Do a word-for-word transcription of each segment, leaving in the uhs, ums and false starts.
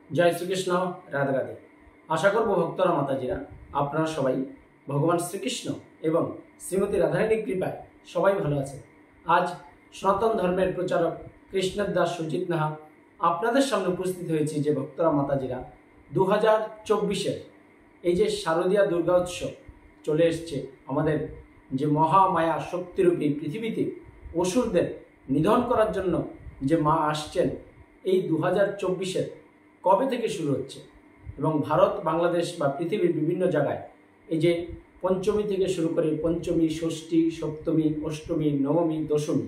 জয় শ্রীকৃষ্ণ। রাধে রাধে। আশা করব ভক্তরা মাতাজিরা আপনারা সবাই ভগবান শ্রীকৃষ্ণ এবং শ্রীমতী রাধারানীর কৃপায় সবাই ভালো আছে। আজ সনাতন ধর্মের প্রচারক কৃষ্ণের দাস সুজিত নাহা আপনাদের সামনে উপস্থিত হয়েছি যে ভক্তরা মাতাজিরা দু হাজার চব্বিশের এই যে শারদীয়া দুর্গা উৎসব চলে এসছে, আমাদের যে মহামায়া শক্তিরূপী পৃথিবীতে অসুরদের নিধন করার জন্য যে মা আসছেন, এই দু হাজার চব্বিশের কবে থেকে শুরু হচ্ছে এবং ভারত, বাংলাদেশ বা পৃথিবীর বিভিন্ন জায়গায় এই যে পঞ্চমী থেকে শুরু করে পঞ্চমী, ষষ্ঠী, সপ্তমী, অষ্টমী, নবমী, দশমী,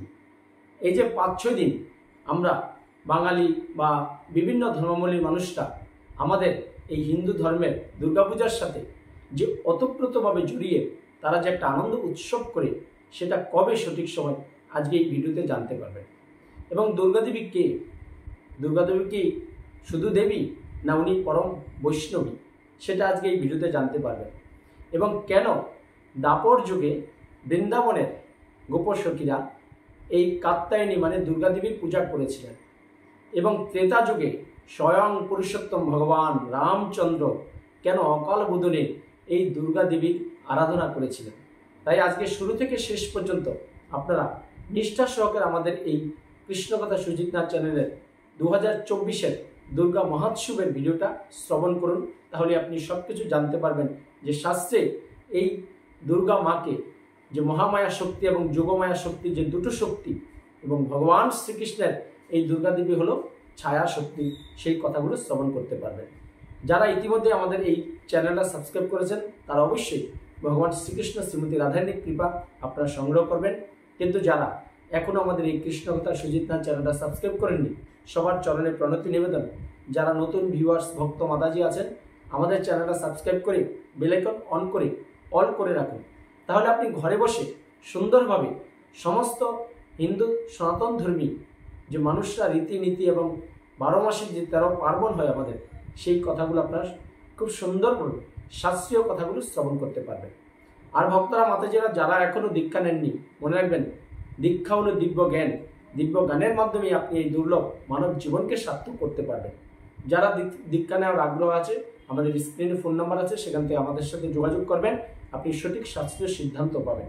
এই যে পাঁচ ছয় দিন আমরা বাঙালি বা বিভিন্ন ধর্মাবলী মানুষরা আমাদের এই হিন্দু ধর্মের দুর্গাপূজার সাথে যে ওতপ্রোতভাবে জড়িয়ে তারা যে একটা আনন্দ উৎসব করে, সেটা কবে সঠিক সময় আজকে এই ভিডিওতে জানতে পারবেন। এবং দুর্গাদেবী কে? দুর্গাদেবী কি শুধু দেবী, না উনি পরম বৈষ্ণবী? সেটা আজকে এই ভিডিওতে জানতে পারবেন। এবং কেন দাপর যুগে বৃন্দাবনের গোপসখীরা এই কাত্যায়নী মানে দুর্গাদেবীর পূজা করেছিলেন, এবং ত্রেতা যুগে স্বয়ং পুরুষোত্তম ভগবান রামচন্দ্র কেন অকাল বোধনে এই দুর্গাদেবীর আরাধনা করেছিলেন। তাই আজকে শুরু থেকে শেষ পর্যন্ত আপনারা নিষ্ঠা সহকারে আমাদের এই কৃষ্ণকথা সুজিত নাথ চ্যানেলের দু হাজার চব্বিশের দুর্গা মহোৎসবের ভিডিওটা শ্রবণ করুন। তাহলে আপনি সব কিছু জানতে পারবেন যে শাস্ত্রে এই দুর্গা মাকে, যে মহামায়া শক্তি এবং যোগমায়া শক্তি, যে দুটো শক্তি, এবং ভগবান শ্রীকৃষ্ণের এই দুর্গাদেবী হলো ছায়া শক্তি, সেই কথাগুলো শ্রবণ করতে পারবেন। যারা ইতিমধ্যে আমাদের এই চ্যানেলটা সাবস্ক্রাইব করেছেন তারা অবশ্যই ভগবান শ্রীকৃষ্ণ শ্রীমতী রাধারানীর কৃপা আপনারা সংগ্রহ করবেন। কিন্তু যারা এখনও আমাদের এই কৃষ্ণকথা সুজিত নাথ চ্যানেলটা সাবস্ক্রাইব করেননি, সবার চরণে প্রণতি নিবেদন। যারা নতুন ভিউয়ার্স ভক্ত মাতাজি আছেন, আমাদের চ্যানেলটা সাবস্ক্রাইব করে বেল আইকন অন করে অল করে রাখুন। তাহলে আপনি ঘরে বসে সুন্দরভাবে সমস্ত হিন্দু সনাতন ধর্মী যে মানুষরা রীতিনীতি এবং বারো মাসের যে তেরো পার্বণ হয় আমাদের, সেই কথাগুলো আপনারা খুব সুন্দরভাবে শাস্ত্রীয় কথাগুলো শ্রবণ করতে পারবেন। আর ভক্তরা মাতাজিরা যারা এখনও দীক্ষা নেননি, মনে রাখবেন দীক্ষা হলো দিব্য জ্ঞান। দিব্য জ্ঞানের মাধ্যমে আপনি এই দুর্লভ মানব জীবনকে সার্থক করতে পারবেন। যারা দীক্ষা নেওয়ার আগ্রহ আছে, আমাদের স্ক্রিনে ফোন নাম্বার আছে, সেখান থেকে আমাদের সাথে যোগাযোগ করবেন, আপনি সঠিক শাস্ত্রীয় সিদ্ধান্ত পাবেন।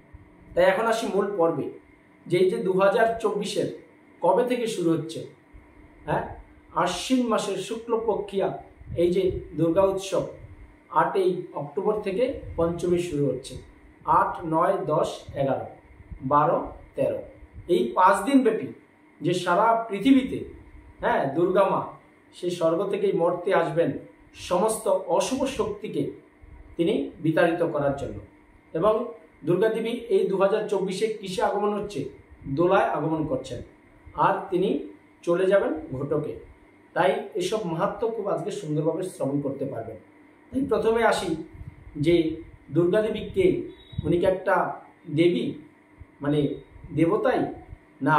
তাই এখন আসি মূল পর্বে, যে এই যে দু হাজার চব্বিশের কবে থেকে শুরু হচ্ছে। হ্যাঁ, আশ্বিন মাসের শুক্লপক্ষিয়া এই যে দুর্গা উৎসব আটই অক্টোবর থেকে পঞ্চমী শুরু হচ্ছে। আট, নয়, দশ, এগারো, বারো, তেরো, এই পাঁচ দিন ব্যাপী যে সারা পৃথিবীতে হ্যাঁ দুর্গা মা সেই স্বর্গ থেকেই মর্তে আসবেন সমস্ত অশুভ শক্তিকে তিনি বিতাড়িত করার জন্য। এবং দুর্গাদেবী এই দু হাজার চব্বিশে কিসে আগমন হচ্ছে? দোলায় আগমন করছেন, আর তিনি চলে যাবেন ঘটকে। তাই এসব মাহাত্ম্য খুব আজকে সুন্দরভাবে শ্রবণ করতে পারবেন। তাই প্রথমে আসি যে দুর্গাদেবী কে? উনি কি একটা দেবী মানে দেবতাই, না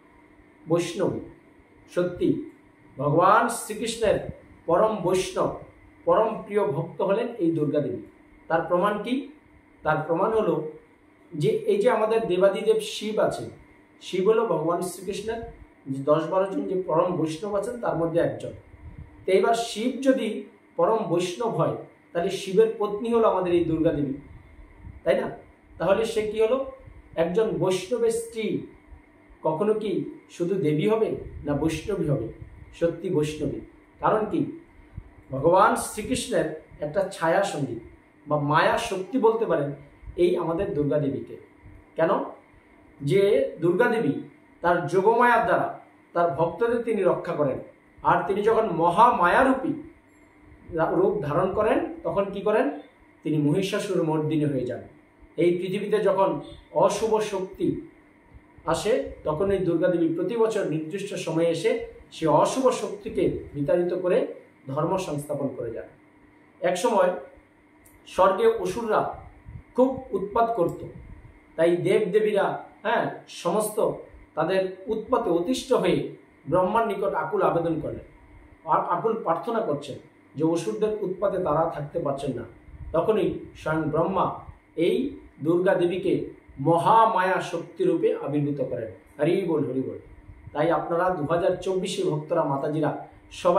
বৈষ্ণবী? সত্যি ভগবান শ্রীকৃষ্ণের পরম বৈষ্ণব, পরম প্রিয় ভক্ত হলেন এই দুর্গাদেবী। তার প্রমাণ কি? তার প্রমাণ হলো যে এই যে আমাদের দেবাদিদেব শিব আছে, শিব হলো ভগবান শ্রীকৃষ্ণের দশ বারো জন যে পরম বৈষ্ণব আছেন তার মধ্যে একজন। তো এবার শিব যদি পরম বৈষ্ণব হয়, তাহলে শিবের পত্নী হলো আমাদের এই দুর্গাদেবী, তাই না? তাহলে সে কি হলো? একজন বৈষ্ণবের স্ত্রী কখনো কি শুধু দেবী হবে, না বৈষ্ণবী হবে? সত্যি বৈষ্ণবী। কারণ কি? ভগবান শ্রীকৃষ্ণের একটা ছায়া সঙ্গী বা মায়া শক্তি বলতে পারেন এই আমাদের দুর্গাদেবীকে। কেন? যে দুর্গাদেবী তার যোগমায়ার দ্বারা তার ভক্তদের তিনি রক্ষা করেন, আর তিনি যখন মহামায়ারূপী রূপ ধারণ করেন তখন কি করেন? তিনি মহিষাসুর মর্দিনী হয়ে যান। এই পৃথিবীতে যখন অশুভ শক্তি আসে, তখন এই দুর্গাদেবী প্রতি বছর নির্দিষ্ট সময়ে এসে সে অশুভ শক্তিকে বিতাড়িত করে ধর্ম সংস্থাপন করে যান। একসময় স্বর্গে অসুররা খুব উৎপাত করত, তাই দেবদেবীরা হ্যাঁ সমস্ত তাদের উৎপাতে অতিষ্ঠ হয়ে ব্রহ্মার নিকট আকুল আবেদন করলেন, আর আকুল প্রার্থনা করছেন যে অসুরদের উৎপাতে তারা থাকতে পারছেন না। তখনই স্বয়ং ব্রহ্মা এই দুর্গা দেবীকে মহামায়া শক্তিরূপে আবির্ভূত করেন। হরি বল, হরি বল। তাই আপনারা দু হাজার চব্বিশে ভক্তরা মাতাজিরা সবাই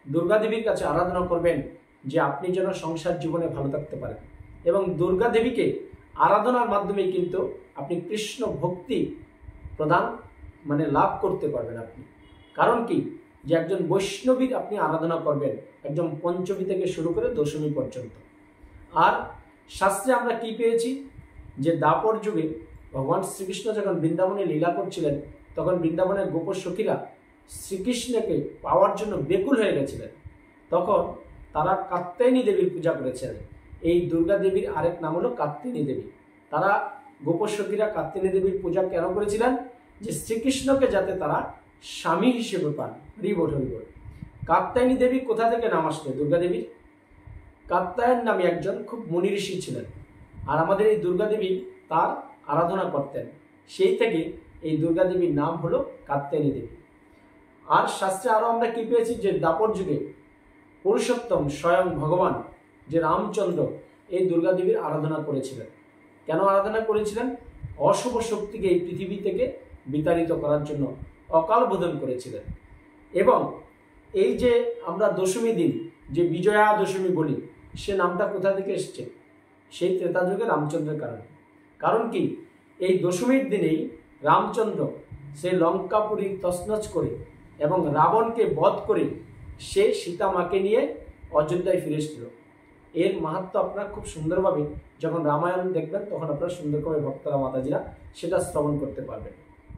দুর্গা দেবীর কাছে আরাধনা করবেন যে আপনি যেন সংসার জীবনে ভালো থাকতে পারেন। এবং দুর্গা দেবীকে আরাধনার মাধ্যমে কিন্তু আপনি কৃষ্ণ ভক্তি প্রদান মানে লাভ করতে পারবেন আপনি। কারণ কি, যে একজন বৈষ্ণবীর আপনি আরাধনা করবেন একজন পঞ্চমী থেকে শুরু করে দশমী পর্যন্ত। আর শাস্ত্রে আমরা কি পেয়েছি, যে দাপর যুগে ভগবান শ্রীকৃষ্ণ যখন বৃন্দাবনে লীলা করছিলেন, তখন বৃন্দাবনের গোপ সখীরা শ্রীকৃষ্ণকে পাওয়ার জন্য বেকুল হয়ে গেছিলেন। তখন তারা কাত্যায়নী দেবীর পূজা করেছিলেন। এই দুর্গা দেবীর আরেক নাম হলো কাত্যায়নী দেবী। তারা গোপ সখীরা কাত্যায়নী দেবীর পূজা কেন করেছিলেন, যে শ্রীকৃষ্ণকে যাতে তারা স্বামী হিসেবে পান। হরিবোল হরিবোল। কাত্যায়নী দেবী কোথা থেকে নাম আসলো দুর্গা দেবীর? কাত্যায়ন নামে একজন খুব মুনি ঋষি ছিলেন, আর আমাদের এই দুর্গা দেবী তার আরাধনা করতেন। সেই থেকে এই দুর্গা দেবীর নাম হলো কাত্যায়নী দেবী। আর শাস্ত্রে আরো আমরা কি পেয়েছি, যে দাপর যুগে পুরুষোত্তম স্বয়ং ভগবান যে রামচন্দ্র এই দুর্গা দেবীর আরাধনা করেছিলেন। কেন আরাধনা করেছিলেন? অশুভ শক্তিকে এই পৃথিবী থেকে বিতাড়িত করার জন্য অকাল বোধন করেছিলেন। এবং এই যে আমরা দশমী দিন যে বিজয়া দশমী বলি, সে নামটা কোথা থেকে এসছে? সেই ত্রেতা যুগে রামচন্দ্রের কারণে। কারণ কি, এই দশমীর দিনেই রামচন্দ্র সে লঙ্কাপুরী তছনছ করে এবং রাবণকে বধ করে সে সীতা মাকে নিয়ে অযোধ্যায় ফিরে এসেছিল। এর মাহাত্ম্য আপনারা খুব সুন্দরভাবে যখন রামায়ণ দেখবেন তখন আপনারা সুন্দরভাবে ভক্তরা মাতাজিরা সেটা শ্রবণ করতে পারবেন।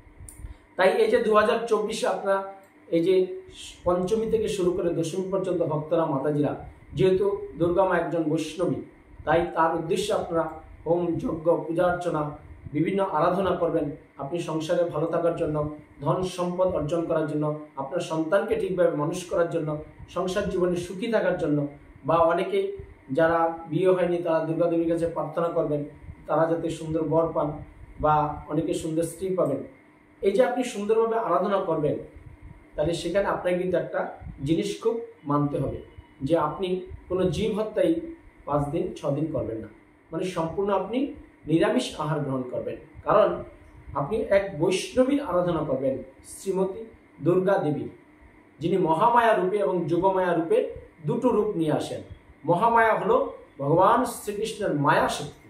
তাই এই যে দু হাজার চব্বিশে আপনারা এই যে পঞ্চমী থেকে শুরু করে দশমী পর্যন্ত ভক্তরা মাতাজিরা, যেহেতু দুর্গা মা একজন বৈষ্ণবী, তাই তার উদ্দেশ্যে আপনারা হোম যজ্ঞ পূজা অর্চনা বিভিন্ন আরাধনা করবেন। আপনি সংসারে ভালো থাকার জন্য, ধন সম্পদ অর্জন করার জন্য, আপনার সন্তানকে ঠিকভাবে মানুষ করার জন্য, সংসার জীবনে সুখী থাকার জন্য, বা অনেকে যারা বিয়ে হয়নি তারা দুর্গা দেবীর কাছে প্রার্থনা করবেন তারা যাতে সুন্দর বর পান বা অনেকে সুন্দর স্ত্রী পাবেন। এই যে আপনি সুন্দরভাবে আরাধনা করবেন, তাহলে সেখানে আপনাকে কিন্তু একটা জিনিস খুব মানতে হবে, যে আপনি কোনো জীব হত্যাই পাঁচ দিন ছ দিন করবেন না, মানে সম্পূর্ণ আপনি নিরামিষ আহার গ্রহণ করবেন। কারণ আপনি এক বৈষ্ণবীর আরাধনা করবেন, শ্রীমতী দুর্গা দেবী, যিনি মহামায়া রূপে এবং যোগমায়া রূপে দুটো রূপ নিয়ে আসেন। মহামায়া হলো ভগবান শ্রীকৃষ্ণের মায়া শক্তি,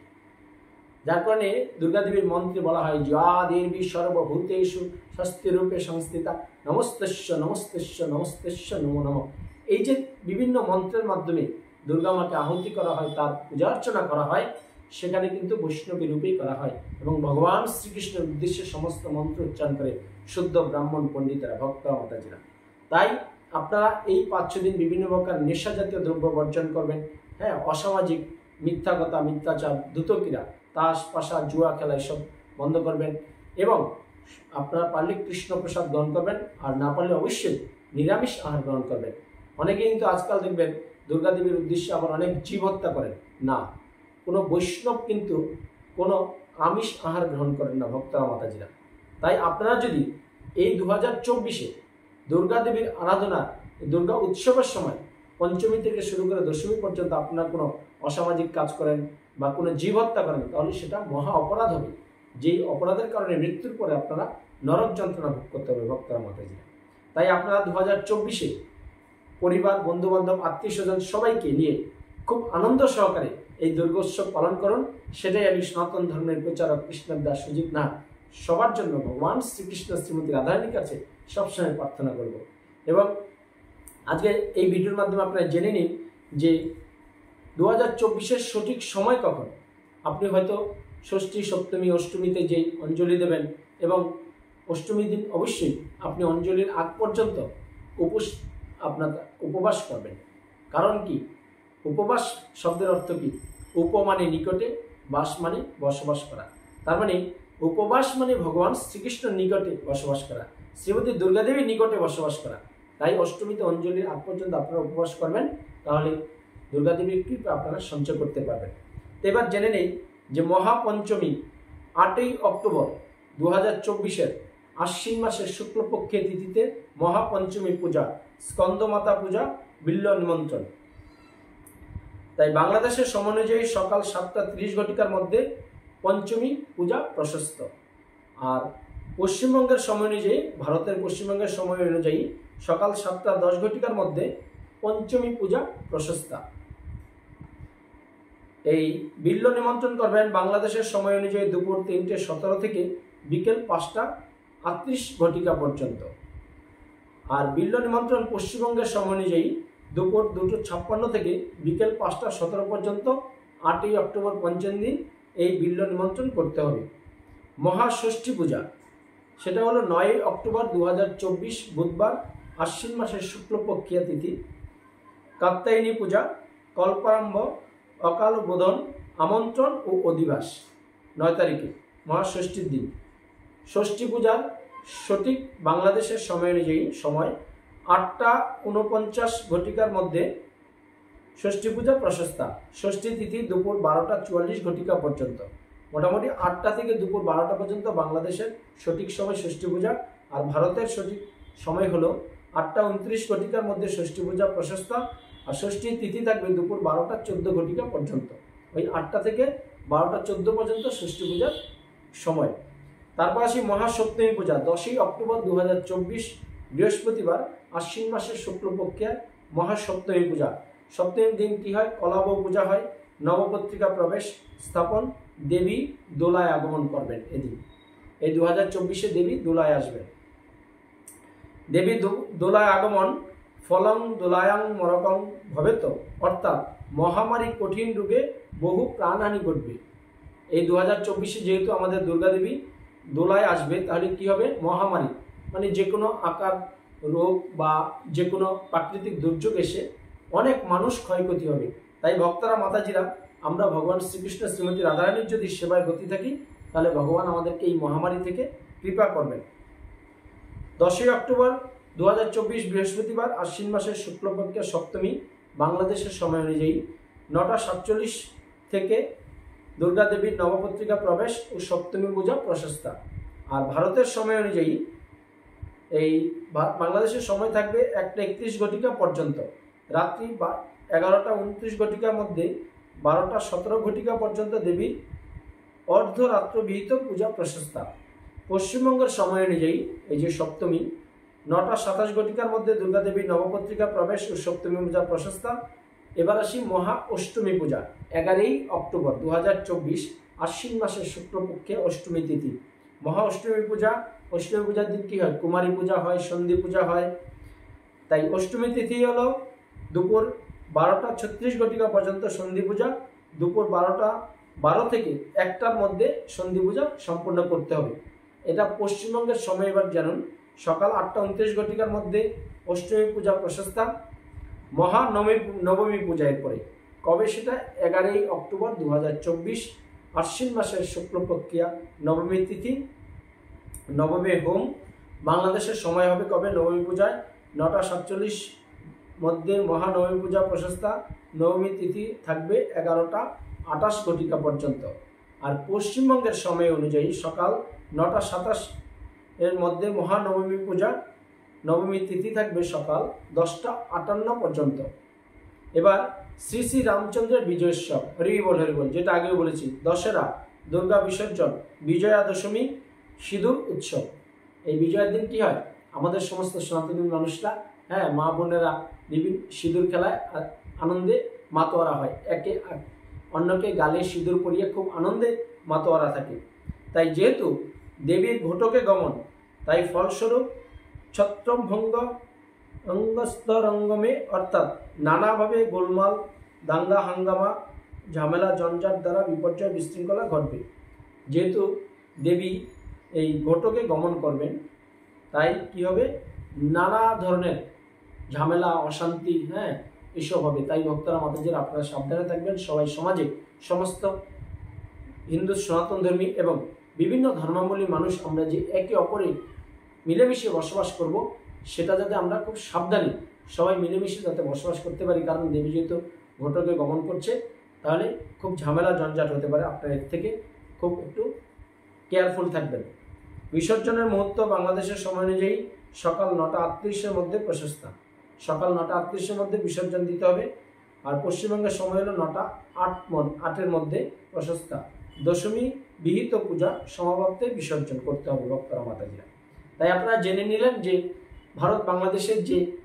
যার কারণে দুর্গা দেবীর মন্ত্রে বলা হয় যা দেবী সর্বভূতেষু স্বস্তি রূপে সংস্থিতা নমস্তেশ্য নমস্তেশ্য নমস্তেশ্য নমো নমঃ। এই যে বিভিন্ন মন্ত্রের মাধ্যমে দুর্গা মাকে আহুতি করা হয়, তার পূজা অর্চনা করা হয়, সেখানে কিন্তু বৈষ্ণবী রূপেই করা হয় এবং ভগবান শ্রীকৃষ্ণের উদ্দেশ্যে সমস্ত মন্ত্র উচ্চারণ করে শুদ্ধ ব্রাহ্মণ পণ্ডিতেরা ভক্ত মাতাজিরা। তাই আপনারা এই পাঁচ ছ দিন বিভিন্ন প্রকার নেশা জাতীয় দ্রব্য বর্জন করবেন। হ্যাঁ, অসামাজিক মিথ্যা কথা, মিথ্যাচার, ধূতক্রীড়া, তাস পাশা, জুয়া খেলা এসব বন্ধ করবেন এবং আপনারা পারলে কৃষ্ণ প্রসাদ গ্রহণ করবেন, আর না পারলে অবশ্যই নিরামিষ আহার গ্রহণ করবেন। অনেকে কিন্তু আজকাল দেখবেন দুর্গা দেবীর উদ্দেশ্যে আবার অনেক জীব হত্যা করেন। না, কোনো বৈষ্ণব কিন্তু কোনো আমিষ আহার গ্রহণ করেন না ভক্তরা মাতাজিরা। তাই আপনারা যদি এই দু হাজার চব্বিশে দুর্গা দেবীর আরাধনা, দুর্গা উৎসবের সময় পঞ্চমী থেকে শুরু করে দশমী পর্যন্ত আপনারা কোনো অসামাজিক কাজ করেন বা কোনো জীব হত্যা করেন, তাহলে সেটা মহা অপরাধ হবে। যেই অপরাধের কারণে মৃত্যুর পরে আপনারা নরক যন্ত্রণা ভোগ করতে হবে ভক্তরা মাতাজিরা। তাই আপনারা দু হাজার চব্বিশে পরিবার, বন্ধুবান্ধব, আত্মীয় স্বজন সবাইকে নিয়ে খুব আনন্দ সহকারে এই দুর্গোৎসব পালন করুন। সেটাই আমি সনাতন ধর্মের প্রচারক কৃষ্ণের দাস সুজিত নাথ সবার জন্য ভগবান শ্রীকৃষ্ণ শ্রীমতী রাধারানীর কাছে সবসময় প্রার্থনা করব। এবং আজকে এই ভিডিওর মাধ্যমে আপনারা জেনে নিন যে দু হাজার চব্বিশের সঠিক সময় কখন। আপনি হয়তো ষষ্ঠী, সপ্তমী, অষ্টমীতে যে অঞ্জলি দেবেন এবং অষ্টমী দিন অবশ্যই আপনি অঞ্জলির আগ পর্যন্ত উপোস আপনার উপবাস করবেন। কারণ কি, উপবাস শব্দের অর্থ কি? উপ মানে নিকটে, বাস মানে বসবাস করা। তার মানে উপবাস মানে ভগবান শ্রীকৃষ্ণের নিকটে বসবাস করা, শ্রীমতী দুর্গা দেবীর নিকটে বসবাস করা। তাই অষ্টমীতে অঞ্জলির আগ পর্যন্ত আপনারা উপবাস করবেন, তাহলে দুর্গা দেবীর কৃপা আপনারা সঞ্চয় করতে পারবেন। তো এবার জেনে নেই যে মহাপঞ্চমী আটই অক্টোবর দু হাজার চব্বিশের আশ্বিন মাসের শুক্লপক্ষের তিথিতে মহাপঞ্চমী পূজা, স্কন্দমাতা পূজা, বিল্ল নিমন্ত্রণ। তাই বাংলাদেশের সময় অনুযায়ী সকাল সাতটা ত্রিশ ঘটিকার মধ্যে পঞ্চমী পূজা প্রশস্ত। আর পশ্চিমবঙ্গের সময় অনুযায়ী, ভারতের পশ্চিমবঙ্গের সময় অনুযায়ী সকাল সাতটা দশ ঘটিকার মধ্যে পঞ্চমী পূজা প্রশস্তা। এই বিল্ল নিমন্ত্রণ করবেন বাংলাদেশের সময় অনুযায়ী দুপুর তিনটে সতেরো থেকে বিকেল পাঁচটা আটত্রিশ ঘটিকা পর্যন্ত। আর বিল্ল নিমন্ত্রণ পশ্চিমবঙ্গের সময় অনুযায়ী দুপুর দুটো ছাপ্পান্ন থেকে বিকেল পাঁচটা সতেরো পর্যন্ত আটই অক্টোবর পঞ্চম দিন এই বিল্ল নিমন্ত্রণ করতে হবে। মহাষষ্ঠী পূজা সেটা হলো নয়ই অক্টোবর দু হাজার চব্বিশ বুধবার আশ্বিন মাসের শুক্লপক্ষিয়া তিথি। কাত্যায়নী পূজা, কল্পারম্ভ, অকাল বোধন, আমন্ত্রণ ও অধিবাস নয় তারিখে মহাষষ্ঠীর দিন। ষষ্ঠী পূজার সঠিক বাংলাদেশের সময় অনুযায়ী সময় আটটা উনপঞ্চাশ ঘটিকার মধ্যে ষষ্ঠী পূজা প্রশস্তা। ষষ্ঠী তিথি দুপুর বারোটা চুয়াল্লিশ ঘটিকা পর্যন্ত। মোটামুটি আটটা থেকে দুপুর বারোটা পর্যন্ত বাংলাদেশের সঠিক সময় ষষ্ঠী পূজা, আর ভারতের সঠিক সময় হলো আটটা উনত্রিশ ঘটিকার মধ্যে ষষ্ঠী পূজা প্রশস্তা। আর ষষ্ঠীর তিথি থাকবে দুপুর বারোটা চোদ্দ ঘটিকা পর্যন্ত। ওই আটটা থেকে বারোটা চোদ্দ পর্যন্ত ষষ্ঠী পূজার সময়। তারপর আসি মহাসপ্তমী পূজা দশই অক্টোবর দু হাজার চব্বিশ বৃহস্পতিবার আশ্বিন মাসের শুক্লপক্ষিয়ার মহাসপ্তমী পূজা। সপ্তমীর দিন কি হয়? কলাব পূজা হয়, নবপত্রিকা প্রবেশ স্থাপন, দেবী দোলায় আগমন করবেন। এদিন এই দু হাজার চব্বিশে দেবী দোলায় আসবেন। দেবী দোলায় আগমন ফলং দোলায়াং মরকং ভবেত, অর্থাৎ মহামারী কঠিন রোগে বহু প্রাণহানি ঘটবে। এই দু হাজার চব্বিশে যেহেতু আমাদের দুর্গা দেবী দোলায় আসবে, তাহলে কি হবে? মহামারী মানে যে কোনো আকার রোগ বা যে কোনো প্রাকৃতিক দুর্যোগ এসে অনেক মানুষ ক্ষয়ক্ষতি হবে। তাই ভক্তরা মাতাজিরা আমরা ভগবান শ্রীকৃষ্ণ শ্রীমতী রাধারানীর যদি সেবায় গতি থাকি, তাহলে ভগবান আমাদেরকে এই মহামারী থেকে কৃপা করবেন। দশই অক্টোবর দু হাজার চব্বিশ বৃহস্পতিবার আশ্বিন মাসের শুক্লপক্ষের সপ্তমী বাংলাদেশের সময় অনুযায়ী নটা সাতচল্লিশ থেকে দুর্গা দেবীর নবপত্রিকা প্রবেশ ও সপ্তমী পূজা প্রশস্তা। আর ভারতের সময় অনুযায়ী এই বাংলাদেশের সময় থাকবে একটা একত্রিশ ঘটিকা পর্যন্ত। রাত্রি বা এগারোটা উনত্রিশ ঘটিকার মধ্যে বারোটা সতেরো ঘটিকা পর্যন্ত দেবীর অর্ধরাত্রবিহিত পূজা প্রশস্তা। পশ্চিমবঙ্গের সময় অনুযায়ী এই যে সপ্তমী নটা সাতাশ ঘটিকার মধ্যে দুর্গা দেবীর নবপত্রিকা প্রবেশ ও সপ্তমী পূজা প্রশস্তা। এবার আসি মহা অষ্টমী পূজা এগারোই অক্টোবর দু হাজার চব্বিশ আশ্বিন মাসের শুক্লপক্ষে অষ্টমী তিথি। মহা অষ্টমী পূজা, অষ্টমী পূজার দিন কি হয়? কুমারী পূজা হয়, সন্ধি পূজা হয়। তাই অষ্টমী তিথি হলো দুপুর বারোটা ছত্রিশ ঘটিকা পর্যন্ত সন্ধি পূজা। দুপুর বারোটা বারো থেকে একটার মধ্যে সন্ধি পূজা সম্পূর্ণ করতে হবে। এটা পশ্চিমবঙ্গের সময় এবার জানুন। সকাল আটটা উনত্রিশ ঘটিকার মধ্যে অষ্টমী পূজা প্রশস্তা। মহা নবমী নবমী পূজা এরপরে কবে? সেটা এগারোই অক্টোবর দু হাজার চব্বিশ আশ্বিন মাসের শুক্লপক্ষিয়া নবমী তিথি। নবমী হোম বাংলাদেশের সময় হবে কবে? নবমী পূজায় নটা সাতচল্লিশ মধ্যে মহানবমী পূজা প্রশস্তা। নবমী তিথি থাকবে এগারোটা আটাশ ঘটিকা পর্যন্ত। আর পশ্চিমবঙ্গের সময় অনুযায়ী সকাল নটা সাতাশ এর মধ্যে মহানবমী পূজা। নবমী তিথি থাকবে সকাল দশটা আটান্ন পর্যন্ত। এবার শ্রী শ্রী রামচন্দ্রের বিজয়োৎসব, হরি বল হরি বল, যেটা আগেও বলেছি। দশেরা, দুর্গা বিসর্জন, বিজয়া দশমী, সিঁদুর উৎসব। এই বিজয়ের দিন কি হয়? আমাদের সমস্ত সনাতনী মানুষরা, হ্যাঁ, মা বোনেরা বিভিন্ন সিঁদুর খেলায় আনন্দে মাতোয়ারা হয়। একে অন্যকে গালে সিঁদুর পরিয়ে খুব আনন্দে মাতোয়ারা থাকে। তাই যেহেতু দেবীর ঘটকে গমন, তাই ফলস্বরূপ ছত্রভঙ্গ অঙ্গস্তরঙ্গমে, অর্থাৎ নানাভাবে গোলমাল, দাঙ্গা হাঙ্গামা, ঝামেলা জঞ্জাট দ্বারা বিপর্যয় বিশৃঙ্খলা ঘটবে। যেহেতু দেবী এই ঘটকে গমন করবেন, তাই কি হবে? নানা ধরনের ঝামেলা, অশান্তি, হ্যাঁ, এসব হবে। তাই ভক্তরা মাতাজির আপনারা সাবধানে থাকবেন। সবাই সমাজে সমস্ত হিন্দু সনাতন ধর্মী এবং বিভিন্ন ধর্মাবলী মানুষ আমরা যে একে অপরে মিলেমিশে বসবাস করব, সেটা যাতে আমরা খুব সাবধানে সবাই মিলেমিশে যাতে বসবাস করতে পারি। কারণ দেবী যেহেতু ঘটকে গমন করছে, তাহলে খুব ঝামেলা জঞ্জাট হতে পারে। আপনার এর থেকে খুব একটু কেয়ারফুল থাকবেন। বিসর্জনের মুহূর্ত বাংলাদেশের সময় অনুযায়ী সকাল নটা আটত্রিশের মধ্যে প্রশস্তা। সকাল নটা আটত্রিশের মধ্যে বিসর্জন দিতে হবে। আর পশ্চিমবঙ্গের সময় হলো নটা আট আটের মধ্যে প্রশস্তা। দশমী বিহিত পূজা সমাপ্তে বিসর্জন করতে হবে ভক্তরা মাতাজিরা। তাই আপনারা জেনে নিলেন যে ভারত বাংলাদেশের যে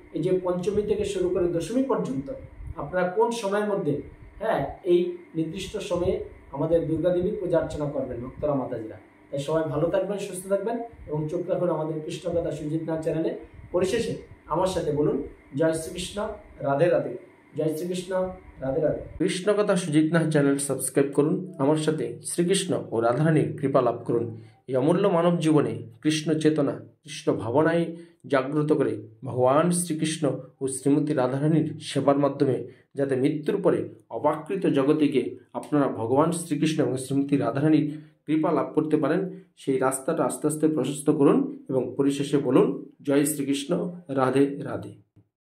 এই যে পঞ্চমী থেকে শুরু করে দশমী পর্যন্ত আপনারা কোন সময়ের মধ্যে হ্যাঁ এই নির্দিষ্ট সময়ে আমাদের দুর্গা দেবীর পূজা অর্চনা করবেন ভক্তরা মাতাজিরা। তাই সবাই ভালো থাকবেন, সুস্থ থাকবেন এবং চোখ রাখুন আমাদের কৃষ্ণকথা সুজিত নাথ চ্যানেলে। পরিশেষে আমার সাথে বলুন জয় শ্রীকৃষ্ণ, রাধে রাধে। জয় শ্রীকৃষ্ণ, রাধে রাধে। কৃষ্ণকথা সুজিত নাথ চ্যানেল সাবস্ক্রাইব করুন, আমার সাথে শ্রীকৃষ্ণ ও রাধারানীর কৃপা লাভ করুন। এই অমূল্য মানব জীবনে কৃষ্ণ চেতনা, কৃষ্ণ ভাবনায় জাগ্রত করে ভগবান শ্রীকৃষ্ণ ও শ্রীমতী রাধারানীর সেবার মাধ্যমে যাতে মৃত্যুর পরে অবাকৃত জগতিকে আপনারা ভগবান শ্রীকৃষ্ণ এবং শ্রীমতী রাধারানীর কৃপা লাভ করতে পারেন, সেই রাস্তাটা আস্তে আস্তে প্রশস্ত করুন এবং পরিশেষে বলুন জয় শ্রীকৃষ্ণ, রাধে রাধে।